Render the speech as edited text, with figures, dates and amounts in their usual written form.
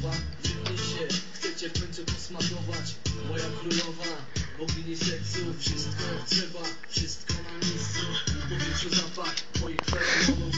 słowa. Wypnij się, chcecie w końcu posmakować. Moja królowa, bogini seksu. Wszystko trzeba, wszystko na miejscu. W powietrzu zapach